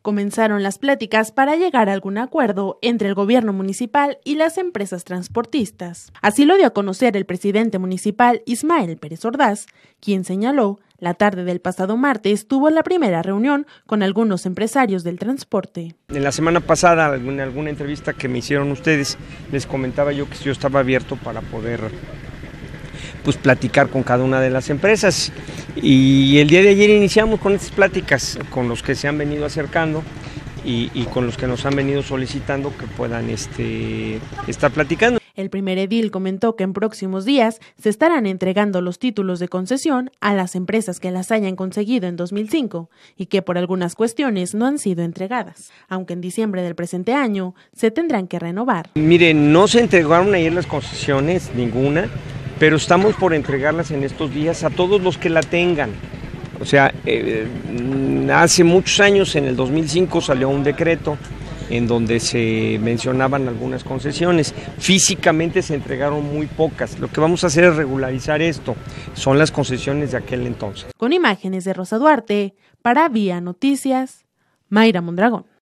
comenzaron las pláticas para llegar a algún acuerdo entre el gobierno municipal y las empresas transportistas. Así lo dio a conocer el presidente municipal Ismael Pérez Ordaz, quien señaló la tarde del pasado martes tuvo la primera reunión con algunos empresarios del transporte. En la semana pasada, en alguna entrevista que me hicieron ustedes, les comentaba yo que yo estaba abierto para poder platicar con cada una de las empresas, y el día de ayer iniciamos con estas pláticas con los que se han venido acercando y con los que nos han venido solicitando que puedan estar platicando. El primer edil comentó que en próximos días se estarán entregando los títulos de concesión a las empresas que las hayan conseguido en 2005 y que por algunas cuestiones no han sido entregadas, aunque en diciembre del presente año se tendrán que renovar. Miren, no se entregaron ayer las concesiones, ninguna, pero estamos por entregarlas en estos días a todos los que la tengan. O sea, hace muchos años, en el 2005, salió un decreto en donde se mencionaban algunas concesiones. Físicamente se entregaron muy pocas. Lo que vamos a hacer es regularizar esto. Son las concesiones de aquel entonces. Con imágenes de Rosa Duarte, para Vía Noticias, Mayra Mondragón.